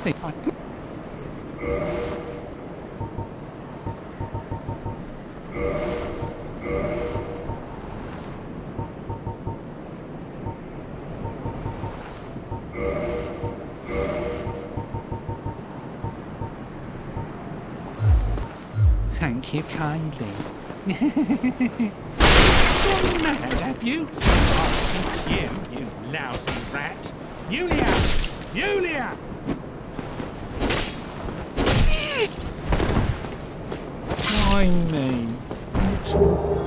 think I... Thank you kindly. Gone mad, have you? I'll teach you, you lousy rat. Yulia! Yulia! Why me?